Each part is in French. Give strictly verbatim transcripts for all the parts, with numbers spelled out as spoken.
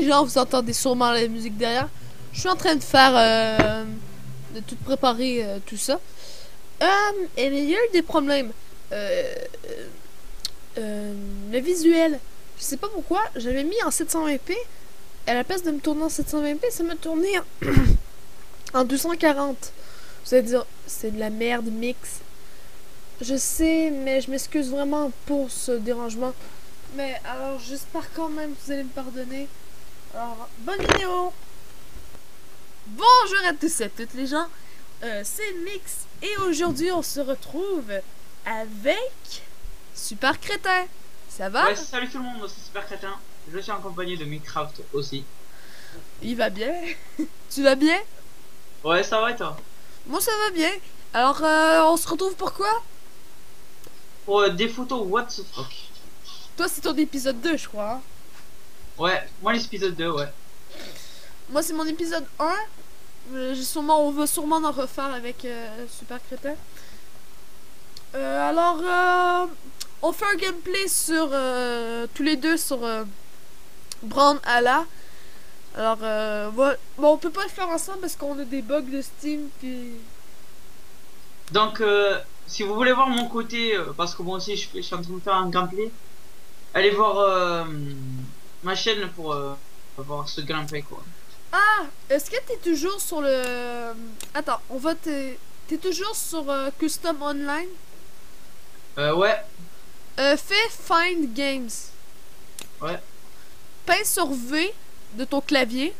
les gens, vous entendez sûrement la musique derrière. Je suis en train de faire, euh, de tout préparer, euh, tout ça. Euh, et il y a eu des problèmes. Euh, euh, le visuel, je sais pas pourquoi, j'avais mis en sept cent vingt p. À la place de me tourner en sept cent vingt p, ça m'a tourné en, en deux cent quarante. Vous allez dire, c'est de la merde mix. Je sais, mais je m'excuse vraiment pour ce dérangement. Mais alors, j'espère quand même que vous allez me pardonner. Alors, bonne vidéo! Bonjour à tous et à toutes les gens. Euh, c'est Mix. Et aujourd'hui, on se retrouve avec Super Crétin. Ça va? Ouais, salut tout le monde, c'est Super Crétin. Je suis en compagnie de Minecraft aussi. Il va bien? Tu vas bien? Ouais, ça va et toi? Moi, ça va bien. Alors, euh, on se retrouve pour quoi? Pour euh, des photos, what the fuck? Toi, c'est ton épisode deux, je crois. Hein? Ouais, moi l'épisode deux, ouais. Moi, c'est mon épisode un. Euh, j'ai sûrement, on va sûrement en refaire avec euh, Super Crétin. Euh, alors, euh, on fait un gameplay sur euh, tous les deux sur euh, Brawlhalla. Alors, euh, bon, bon, on peut pas le faire ensemble parce qu'on a des bugs de Steam. Puis... Donc, euh, si vous voulez voir mon côté, euh, parce que moi aussi je, fais, je suis en train de faire un gameplay, allez voir euh, ma chaîne pour euh, voir ce gameplay quoi. Ah, est-ce que t'es toujours sur le... Attends, on va te... T'es toujours sur euh, Custom Online? Euh, ouais. Euh, fais Find Games. Ouais. Pince sur V de ton clavier.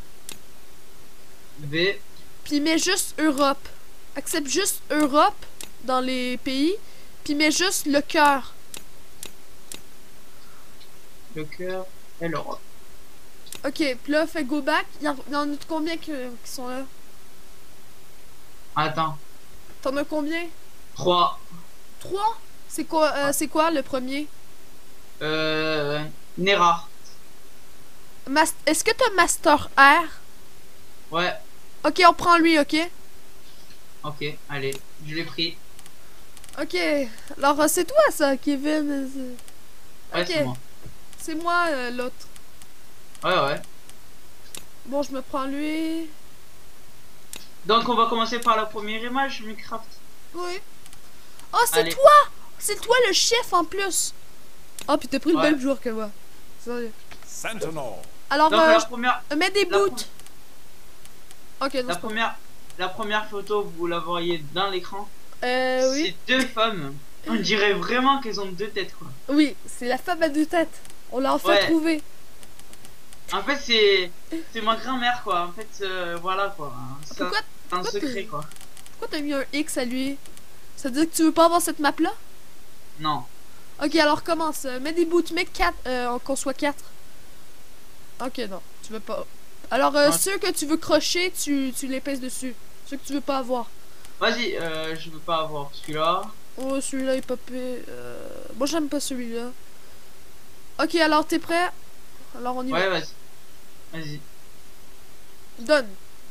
V. Puis mets juste Europe. Accepte juste Europe dans les pays. Puis mets juste le cœur. Le cœur et l'Europe. Ok, puis là, fais go back. Il y en, y en a combien qui, qui sont là? Attends. T'en as combien? trois. Trois? C'est quoi, euh, c'est quoi le premier? Euh... Nera. Mas Est-ce que t'as Master R? Ouais. Ok, on prend lui, ok? Ok, allez, je l'ai pris. Ok, alors euh, c'est toi ça, Kevin. Ouais, Ok, c'est moi. c'est moi euh, l'autre. Ouais, ouais. Bon, je me prends lui. Donc on va commencer par la première image, Minecraft. Oui. Oh, c'est Allez. toi! C'est toi le chef en plus! Oh, puis t'as pris le Ouais. même joueur que moi. Sérieux. Sentinel. Alors, Donc euh, la première, je- mets des la boots. Ok, non, la c'est pas- première, la première photo, vous la voyez dans l'écran. Euh, oui. C'est deux femmes. On dirait vraiment qu'elles ont deux têtes quoi. Oui, c'est la femme à deux têtes. On l'a enfin Ouais. trouvée. En fait c'est, c'est ma grand-mère quoi. En fait euh, voilà quoi. Ça, Pourquoi, c'est un pourquoi secret t'es- quoi. pourquoi t'as mis un X à lui? Ça veut dire que tu veux pas avoir cette map là? Non. Ok, alors commence. Euh, mets des boots, mets quatre, euh, qu'on soit quatre. Ok, non, tu veux pas. Alors, euh, Ouais. ceux que tu veux crocher, tu, tu les pèses dessus. Ceux que tu veux pas avoir. Vas-y, euh, je veux pas avoir celui-là. Oh, celui-là est pas pire. Euh... Moi, j'aime pas celui-là. Ok, alors, t'es prêt? Alors, on y Ouais, va. vas-y. Vas-y. Donne.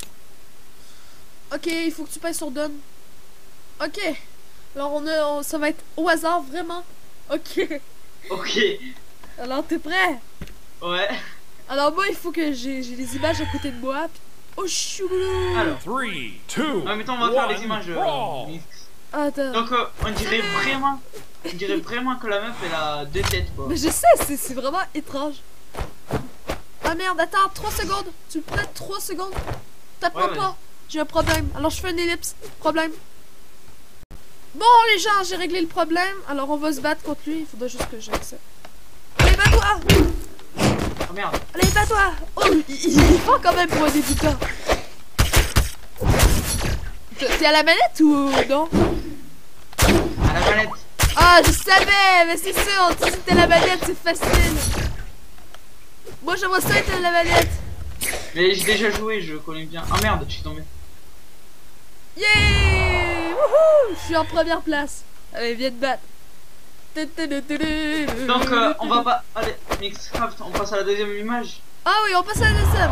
Ok, il faut que tu pèses sur donne. Ok. Alors, on a, on- ça va être au hasard, vraiment. Ok. Ok. Alors, t'es prêt? Ouais. Alors, moi, il faut que j'ai j'ai les images à côté de moi. Puis... Oh, chou. Alors. Three, two, En même temps, on va faire les one, images. euh, brawl. mix. Attends. Donc euh, on dirait vraiment, on dirait vraiment que la meuf elle a deux têtes quoi. Mais je sais, c'est c'est vraiment étrange. Ah merde, attends, trois secondes. Tu me prêtes trois secondes? T'apprends Ouais, pas. J'ai un problème. Alors je fais une ellipse. Problème. Bon les gens, j'ai réglé le problème. Alors on va se battre contre lui. Il faudra juste que j'accepte. Allez, bats-toi! Oh merde. Allez, bats-toi! Oh, il, il est fort quand même pour un débutant. T'es t'es à la manette ou non? À la manette. Ah, je savais! Mais c'est sûr, si c'était la manette, c'est facile. Moi j'aimerais ça être à la manette. Mais j'ai déjà joué, je connais bien. Ah merde, je suis tombé. Yeah! Wouhou! Je suis en première place. Allez, viens te battre. Donc euh, on va pas. Allez, Mixcraft, on passe à la deuxième image. Ah oui, on passe à la deuxième.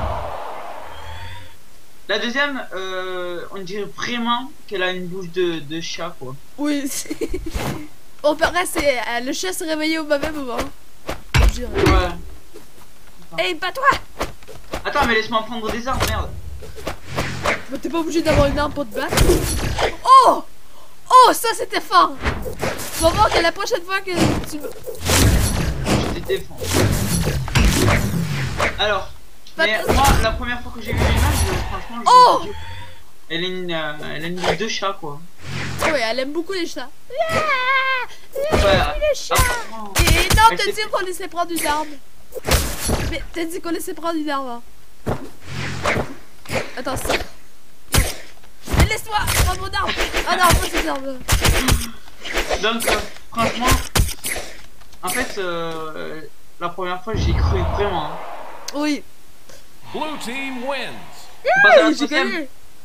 La deuxième, euh, on dirait vraiment qu'elle a une bouche de, de chat quoi. Oui. Bon, pareil, c'est euh, le chat s'est réveillé au mauvais moment. Je dirais. Ouais. Hey, bats-toi! Attends, mais laisse-moi prendre des armes, merde. Mais t'es pas obligé d'avoir une arme pour te battre. Oh! Oh, ça c'était fort! Tu vas voir que la prochaine fois que tu me... Je te défends. Alors, Pas mais de- moi, la première fois que j'ai vu l'image, euh, franchement, je Oh! me suis dit, elle a une, euh, elle a une deux chats, quoi. Oui, elle aime beaucoup les chats. Ouais, Les chats! apparemment. Et non, Elle t'as fait- dit qu'on laissait prendre une arme. Mais t'as dit qu'on laissait prendre une arme. Hein. Attends, ça. Mais laisse-moi prendre mon arme. Ah non, pas cette arme. Donc, euh, franchement, en fait, euh, la première fois, j'ai cru vraiment. Hein. Oui. Blue team wins. On passe à la J'ai troisième. gagné.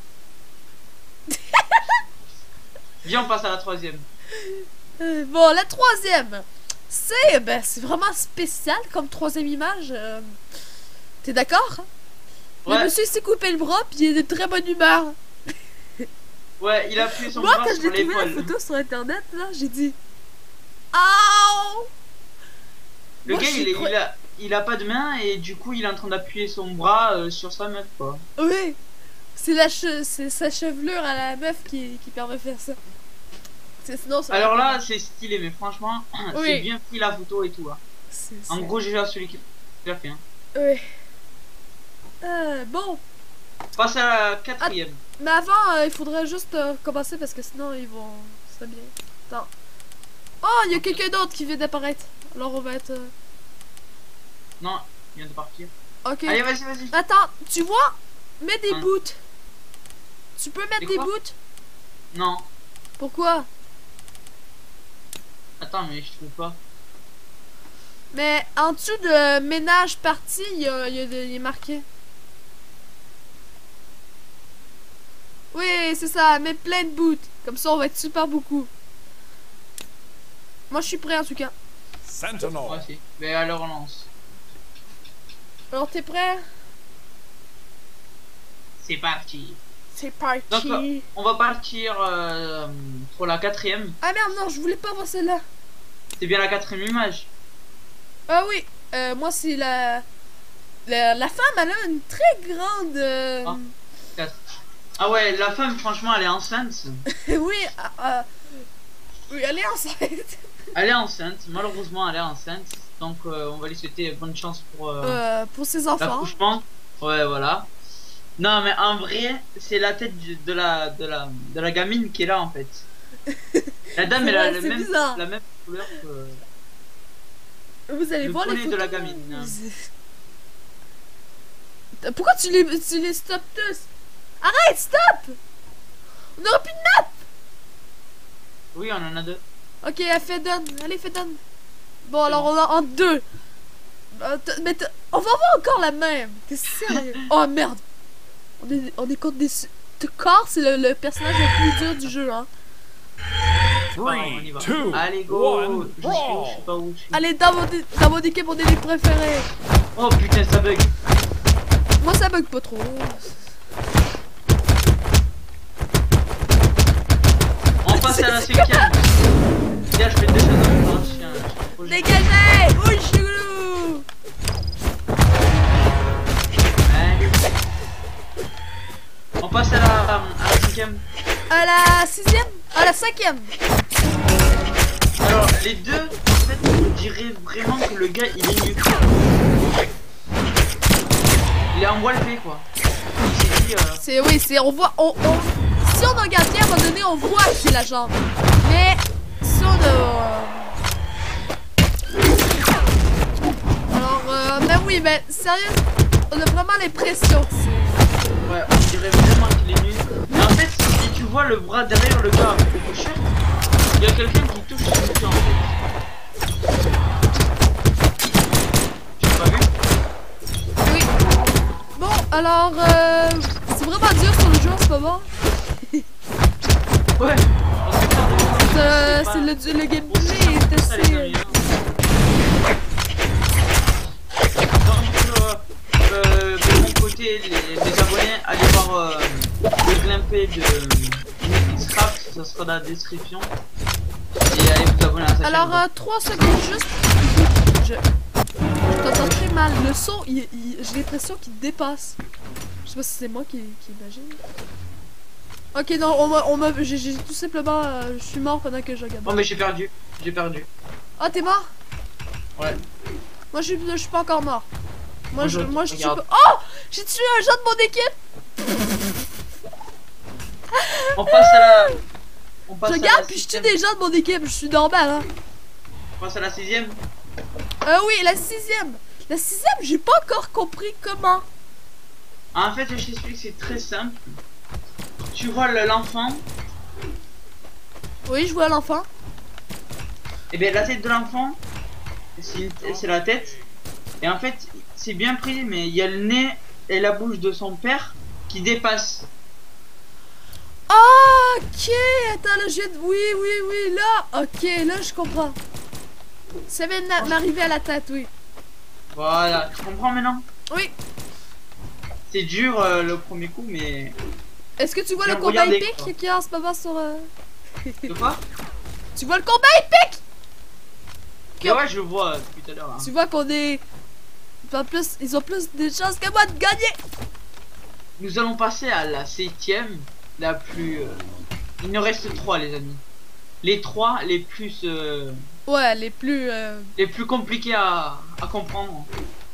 Viens, on passe à la troisième. Euh, Bon, la troisième. C'est ben, c'est vraiment spécial comme troisième image. euh. T'es d'accord? Le Ouais, monsieur s'est coupé le bras puis il est de très bonne humeur. ouais, il a appuyé son Moi, bras quand sur j'ai trouvé la l'épaule. photo sur internet, là, j'ai dit Aouh! Le Moi, gars, je il, est- crois- il, a, il a pas de main et du coup, il est en train d'appuyer son bras euh, sur sa meuf, quoi. Oui, c'est la che- c'est sa chevelure à la meuf qui, qui permet de faire ça. C'est- Sinon, ça Alors là, c'est stylé, mais franchement, Oui. c'est bien pris la photo et tout. Hein. c'est, En c'est- gros, j'ai déjà celui qui l'a fait. Hein. Oui. Euh, bon, Passe à la quatrième. mais avant, euh, il faudrait juste euh, commencer parce que sinon ils vont. C'est bien. Attends. Oh, il y a quelqu'un d'autre qui vient d'apparaître. Alors on va être. euh, Non, il vient de partir. Ok. Allez, vas-y, vas-y. Attends, tu vois? Mets des Hein. boots. Tu peux mettre Des des quoi? boots? Non, Pourquoi? attends, mais je trouve pas. Mais en dessous de ménage parti, il y a, il y a des- il est marqué. Oui, c'est ça, mets plein de boots. Comme ça, on va être super beaucoup. Moi, je suis prêt en tout cas. Sentinel. Moi aussi. Mais alors, on lance. Alors, t'es prêt? C'est parti. C'est parti. Donc, euh, on va partir euh, pour la quatrième. Ah merde, non, je voulais pas voir celle-là. C'est bien la quatrième image. Ah oui, euh, moi, c'est la... la... La femme, elle a une très grande... euh, Ah. Quatre. Ah ouais, la femme, franchement, elle est enceinte. oui, ah, ah, oui, elle est enceinte. Elle est enceinte, malheureusement, elle est enceinte. Donc, euh, on va lui souhaiter bonne chance pour euh, Euh, pour ses enfants. l'accouchement. Ouais, voilà. Non, mais en vrai, c'est la tête du- de la, de, la, de la gamine qui est là, en fait. La dame, C'est elle a vrai, le c'est même, bizarre. la même couleur que... Vous allez Le voir les poney photos. de la gamine, hein. C'est- Pourquoi tu les, tu les stops tous? Arrête, stop! On aura plus de map! Oui, on en a deux. Ok, elle fait done. Allez, fais done. Bon, alors on a en deux. Euh, t- Mais t- on va avoir encore la même. T'es sérieux? Oh merde. On est, on est contre des... su- Te corps, c'est le, le personnage le plus dur du jeu, hein. Bon, on y Three, va. two, Allez, go. one, Je suis où? Je brawl. sais pas où je suis. Allez, dans mon, é- dans mon équipe, on est les préférés. Oh putain, ça bug. Moi, ça bug pas trop. On passe à la cinquième. Tiens, je fais deux choses en même temps. je suis un- je suis un projet. Dégagez! Oui, chelou! Allez. On passe à la, à la cinquième. À la sixième? À la cinquième? Alors, les deux, en fait, on dirait vraiment que le gars, il est nu. Il est en wallpay, quoi. Il s'est dit, euh, C'est oui, c'est on voit on, on- si on regarde bien à un moment donné, on voit que c'est la jambe. Mais si on euh... Alors euh, mais oui, mais sérieux, on a vraiment l'impression que c'est ouais, on dirait vraiment qu'il est nu. Mais en fait, si tu vois le bras derrière le gars avec le shirt, il y a quelqu'un qui touche son cul, en fait. Tu l'as pas vu? oui. Bon, alors euh, c'est vraiment dur sur le jeu en ce moment. Ouais. On sait pas de- Euh, pas- c'est le, le on gameplay sait est pas ça, les assez. amis, hein. Donc, euh, euh, de mon côté, les, les abonnés, allez voir euh, le gameplay de Xcraft, ça sera dans la description. Et allez vous abonner à sa chaîne. Alors euh, trois secondes juste. Je... Je t'entends très mal. Le son, il, il- j'ai l'impression qu'il dépasse. Je sais pas si c'est moi qui, qui imagine. Ok, non, on m'a, on m'a, j'ai, j'ai tout simplement, euh, je suis mort pendant que je regardais. Oh mais j'ai perdu, j'ai perdu. Ah, t'es mort? Ouais. Moi, je suis, je suis pas encore mort. Moi, Moi, je, je- moi, je suis regarde. pas... Oh! J'ai tué un gens de mon équipe! On passe à la... On passe Je à regarde, la puis je tue sixième. des gens de mon équipe. Je suis normal, hein. On passe à la sixième. Euh, oui, la sixième. La sixième, j'ai pas encore compris comment. En fait, je t'explique, c'est très simple. Tu vois le- l'enfant, Oui, je vois l'enfant. et bien la tête de l'enfant, c'est une- c'est la tête. Et en fait, c'est bien pris, mais il y a le nez et la bouche de son père qui dépassent. Ah, ok, attends, là, je viens de... Oui, oui, oui, là. Ok, là, je comprends. Ça vient de na- m'arriver à la tête, oui. Voilà, tu comprends maintenant? Oui. C'est dur euh, le premier coup, mais... Est-ce que tu vois Bien, le combat regardez, épique quoi. qu'il y a en ce moment sur... euh, De quoi? Tu vois le combat épique? Ouais, ouais, je le vois euh, depuis tout à l'heure. hein. Tu vois qu'on est... En plus, ils ont plus de chances que moi de gagner. Nous allons passer à la septième, la plus... euh, Il nous reste trois, les amis. Les trois les plus... euh, Ouais, les plus... euh, les plus compliqués à, à comprendre.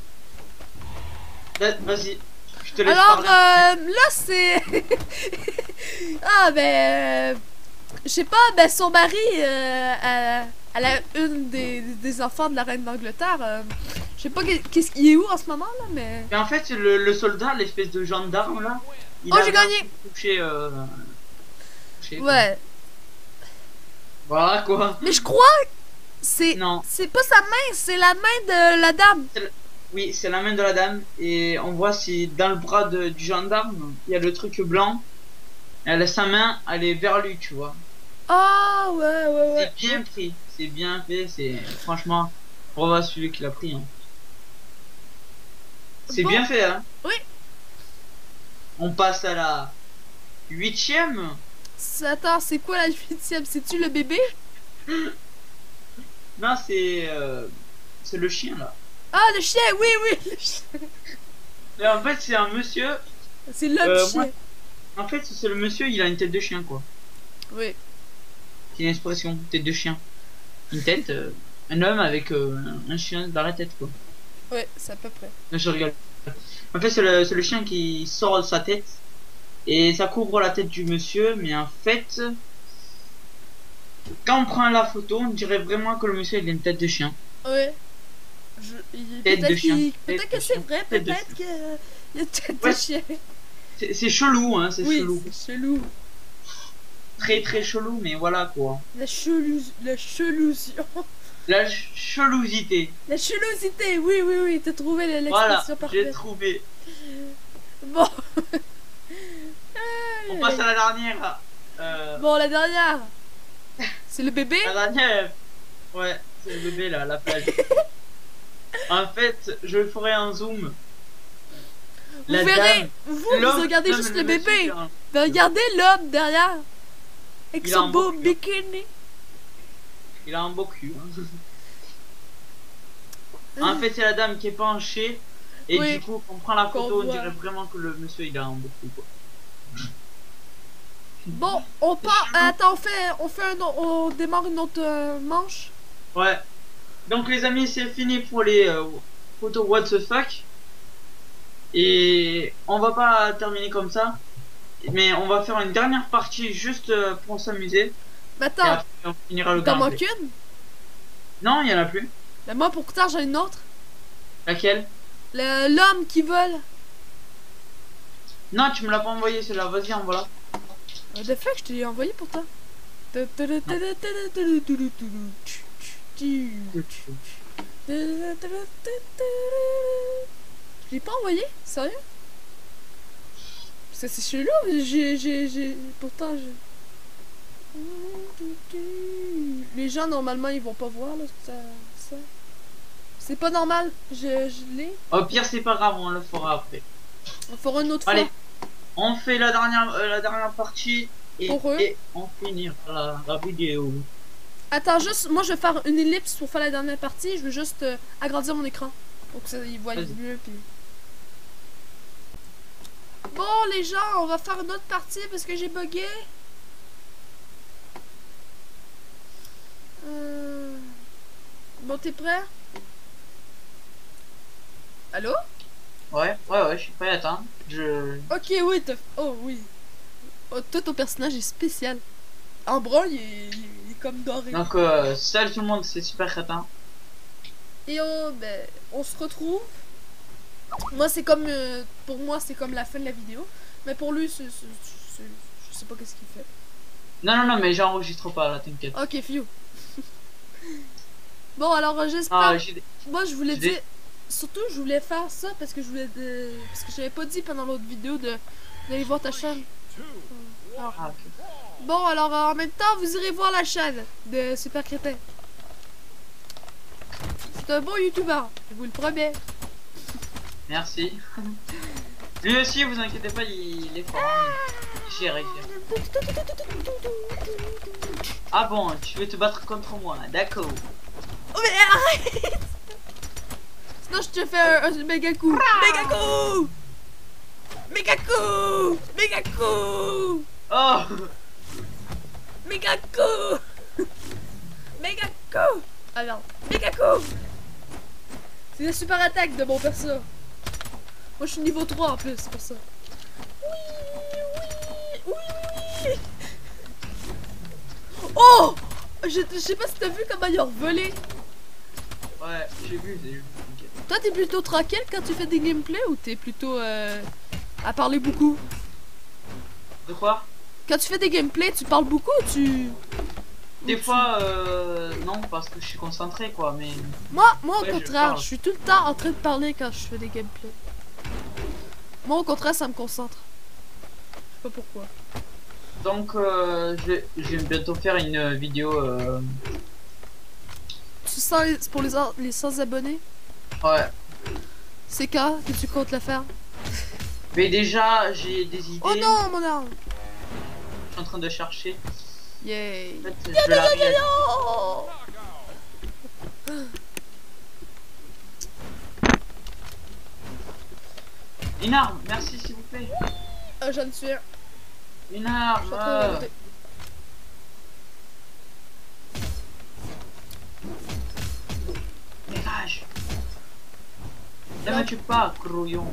Va- Vas-y, je te laisse Alors, parler. euh, là, c'est... ah, ben... euh, Je sais pas, ben, son mari, euh, elle, elle a une des, des enfants de la reine d'Angleterre. euh, je sais pas qu'est- qu'est-ce qu'il est où en ce moment, là, mais... Mais en fait, le, le soldat, l'espèce de gendarme là, il Oh, a j'ai gagné! touché, euh, touché, quoi. Ouais. Voilà quoi. Mais je crois... C'est... Non. C'est pas sa main, c'est la main de la dame. Oui, c'est la main de la dame. Et on voit si dans le bras de- du gendarme, il y a le truc blanc. Elle a sa main, elle est vers lui, tu vois. Ah, ouais, ouais, ouais. C'est bien pris, c'est bien fait, c'est franchement, bravo à celui qui l'a pris. Hein. C'est Bon. bien fait, hein. Oui. On passe à la huitième. C'est- Attends, c'est quoi la huitième? C'est-tu le bébé? Non, c'est euh, c'est le chien là. Ah, le chien, oui, oui, le chien. Et en fait, c'est un monsieur. C'est l'homme Euh, chien. moi- En fait, c'est le monsieur, il a une tête de chien quoi. Oui. C'est une expression, tête de chien. Une tête, euh, un homme avec euh, un chien dans la tête quoi. Ouais, c'est à peu près. Non, je rigole. En fait, c'est le, c'est le chien qui sort de sa tête et ça couvre la tête du monsieur, mais en fait, quand on prend la photo, on dirait vraiment que le monsieur il a une tête de chien. Ouais. Je... il- Tête de Peut-être chien. qu'il- Tête peut-être de que c'est chien. vrai, Tête de peut-être que... Il y a une tête Ouais. de chien. C'est c'est chelou, hein, c'est Oui, chelou. c'est chelou. Très très chelou, mais voilà quoi. La chelou... La chelousion. La ch- chelousité. La chelousité, oui, oui, oui, t'as trouvé l'expression Voilà, j'ai parfaite. trouvé. Bon. On passe à la dernière. Euh, Bon, la dernière. C'est le bébé? La dernière. Ouais, c'est le bébé là, à la plage. En fait, je ferai un zoom. Vous La verrez, dame- vous, vous l'homme- regardez non, juste mais le monsieur, bébé. il a un- Mais regardez l'homme derrière. Avec Il a son un beau beau cul. bikini. Il a un beau cul. Hein. En fait, c'est la dame qui est penchée. Et Oui. du coup, on prend la Qu'on photo, on voit. dirait vraiment que le monsieur il a un beau cul. Quoi. Bon, on part. Attends, on fait, on fait un, au- on démarre une autre euh, manche. Ouais. Donc, les amis, c'est fini pour les euh, photos what the fuck. Et on va pas terminer comme ça. Mais on va faire une dernière partie juste euh, pour s'amuser. Mais Et attends, après, on finira le t'en gameplay. manques une? Non, il y en a plus. Mais moi, pour tard, j'en ai une autre. Laquelle? Le- L'homme qui vole. Non, tu me l'as pas envoyé, celle-là. Vas-y, envoie-la. What the fuck, je te l'ai envoyé pour toi. Je l'ai pas envoyé? Sérieux? Parce que c'est chelou, j'ai, j'ai, j'ai... Pourtant, je... Les gens, normalement, ils vont pas voir, là, ça... ça. C'est pas normal, je, je l'ai. Au pire, c'est pas grave, on le fera après. On fera une autre Allez, fois. on fait la dernière, euh, la dernière partie et, Pour eux. et on finira la, la vidéo. Attends, juste, moi je vais faire une ellipse pour faire la dernière partie. Je vais juste euh, agrandir mon écran pour que ça y voit Vas-y. mieux. Puis... Bon, les gens, on va faire une autre partie parce que j'ai bugué. Euh... Bon, t'es prêt? Allô? Ouais, ouais, ouais, je suis prêt, attends. Je... Ok, oui, t'as... Oh, oui. Oh, toi, ton personnage est spécial. En brun, il est, il est comme doré. Donc, euh, salut tout le monde, c'est Super Crétin. Et on, ben, on se retrouve. Moi, c'est comme... euh, pour moi, c'est comme la fin de la vidéo. Mais pour lui, c'est... c'est- c'est- je sais pas qu'est-ce qu'il fait. Non, non, non, mais j'enregistre pas, là, t'inquiète. Ok, fiu. Bon, alors, euh, j'espère... Ah, j'ai des- Moi, je voulais j'ai des- dire... Surtout, je voulais faire ça parce que je voulais... de- Parce que j'avais pas dit pendant l'autre vidéo de d'aller voir ta chaîne. Alors, Ah, ok. bon, alors, euh, en même temps, vous irez voir la chaîne de Super Crétin. C'est un bon youtubeur, je vous le promets. Merci. Lui aussi, vous inquiétez pas, il, il est fort. hein. Géré, géré. Ah bon, tu veux te battre contre moi, d'accord. Oh, mais arrête! Sinon, je te fais un, un méga coup. Méga coup! Méga coup! Méga coup! Oh. Méga coup! Méga coup! Alors, méga coup! C'est la super attaque de mon perso. Moi, je suis niveau trois en plus, c'est pour ça. Oui, oui, oui, oui, oui. Oh! Je, je sais pas si t'as vu comment ils ont volé. Ouais, j'ai vu, j'ai vu. Ok. Toi, t'es plutôt tranquille quand tu fais des gameplays ou t'es plutôt euh, à parler beaucoup? De quoi? Quand tu fais des gameplays, tu parles beaucoup ou tu... Des ou tu- fois, euh, non, parce que je suis concentré, quoi, mais... Moi, moi au Ouais, je contraire, parle. je, suis tout le temps en train de parler quand je fais des gameplays. Moi, au contraire, ça me concentre. Je sais pas pourquoi. Donc, euh, je, vais, je vais bientôt faire une vidéo, euh... Tu sens les- pour les, les cent abonnés? Ouais. C'est quand que tu comptes le faire? Mais déjà, j'ai des idées. Oh non, mon arme! Je suis en train de chercher. Yay! En fait, je vais la réaliser. Oh! Une arme, merci s'il vous plaît. Ah, j'en suis un. Une Je arme. suis en train de euh, monter. Dégage. Ne me tue pas, grouillon.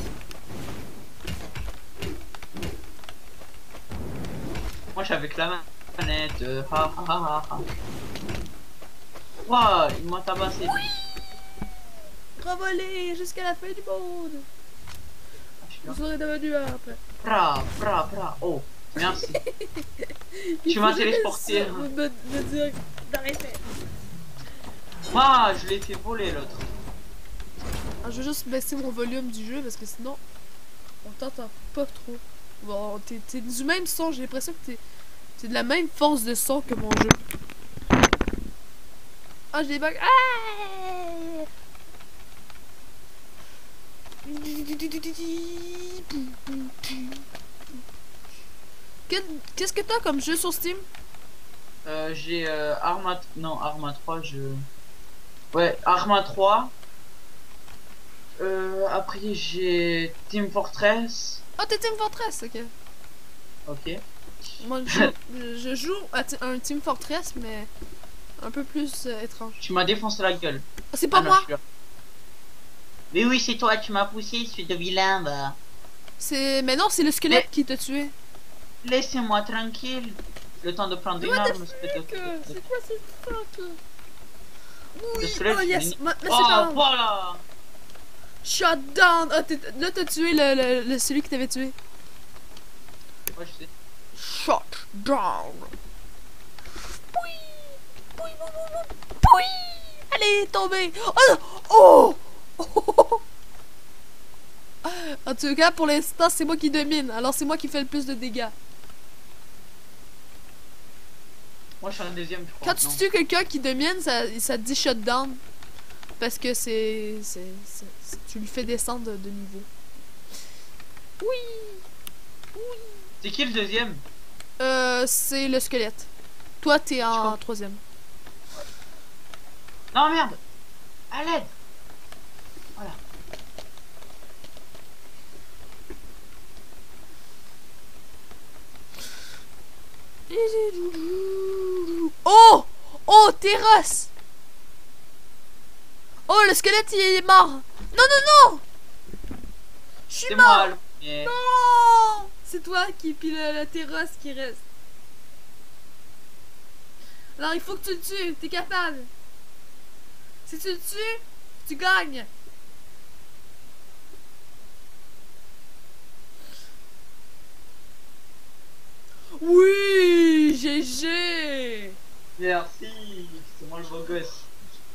Moi, je suis avec la manette. euh, Ha ha ha ha. Waouh, ils m'ont tabassé. Revoler jusqu'à la fin du monde! Ah, je suis là. Vous serez devenu un après. Bra, bra, bra. Oh, merci. Il Tu m'as faut jamais téléporté. ça, Me, me dire d'arrêter. Moi, je l'ai fait voler l'autre. Ah, je vais juste baisser mon volume du jeu parce que sinon on t'entend pas trop. Bon, t'es t'es du même son, j'ai l'impression que t'es t'es de la même force de son que mon jeu. Ah, j'ai des bugs. Ah! Que- Qu'est-ce que t'as comme jeu sur Steam? Euh, j'ai euh, Arma... Non, Arma trois, je... Ouais, Arma trois. Euh, après, j'ai Team Fortress. Oh, t'es Team Fortress, ok. Ok. Moi, je joue, je joue à ti- un Team Fortress, mais un peu plus euh, étrange. Tu m'as défoncé la gueule. Ah, c'est pas Ah non, moi! je suis là. Mais oui, c'est toi, tu m'as poussé, suis de vilain, bah. C'est. Mais non, c'est le squelette Mais- qui t'a tué. Laissez-moi tranquille. Le temps de prendre une What the arme. espèce de- fuck? C'est quoi cette fuck là? Le Oui, squelette, oh il yes! est- Ma- Mais c'est Oh, pas grave. voilà. Shut down! Ah, t'es- là, t'as tué le, le, le- celui qui t'avait tué. Ouais, je sais. Shut down! Oui! Oui, oui, oui, oui! Oui! Allez, tombez! Oh! Oh! En tout cas, pour l'instant, c'est moi qui domine. Alors, c'est moi qui fais le plus de dégâts. Moi, je suis un deuxième, je crois. Quand tu non. tues quelqu'un qui domine, ça, ça te dit shutdown. Parce que c'est. c'est- c'est- c'est- Tu lui fais descendre de, de niveau. Oui! C'est qui le deuxième? Euh, c'est le squelette. Toi, t'es en crois- troisième. Non, merde. À l'aide. Voilà. Oh! Oh, terrasse! Oh, le squelette, il est mort! Non, non, non! Je suis C'est mort! moi le premier. Non! C'est toi qui pile la terrasse qui reste. Alors, il faut que tu le tues, t'es capable. Si tu le tues, tu gagnes. Oui, G G. Merci. C'est moi le beau gosse.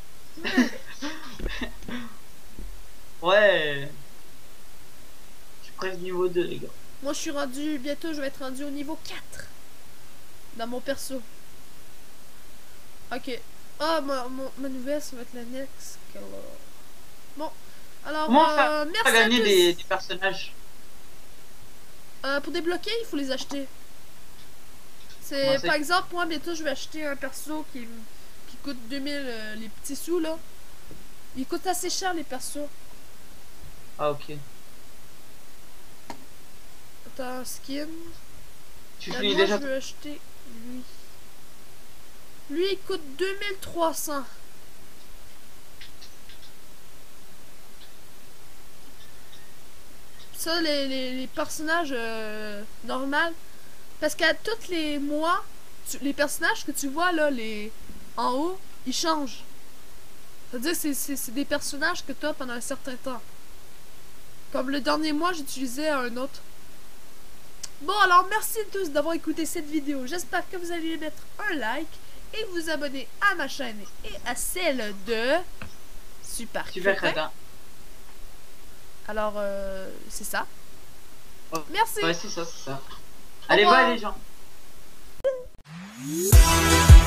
Ouais. Je suis presque niveau deux, les gars. Moi, je suis rendu, bientôt, je vais être rendu au niveau quatre. Dans mon perso. Ok. Ah, ma, mon- ma nouvelle, ça va être la next color. Bon. Alors, Comment euh, faire merci à à gagner tous. des, des personnages? Euh, pour débloquer, il faut les acheter. C'est, Comment c'est? par exemple, moi, bientôt, je vais acheter un perso qui, m- qui coûte deux mille, euh, les petits sous, là. Il coûte assez cher, les persos. Ah, ok. Attends, skin. Tu Euh, finis moi, déjà. je veux acheter lui. Lui, il coûte deux mille trois cents. Ça, les, les, les personnages euh, normaux. Parce qu'à tous les mois, tu- les personnages que tu vois là, les en haut, ils changent. C'est-à-dire que c'est- c'est c'est des personnages que tu as pendant un certain temps. Comme le dernier mois, j'utilisais un autre. Bon, alors merci à tous d'avoir écouté cette vidéo. J'espère que vous allez mettre un like et vous abonner à ma chaîne et à celle de Super Super Crétin. crétin. Alors, euh, c'est ça. Oh. Merci. Ouais, c'est ça, c'est ça. Allez, revoir. bye les gens.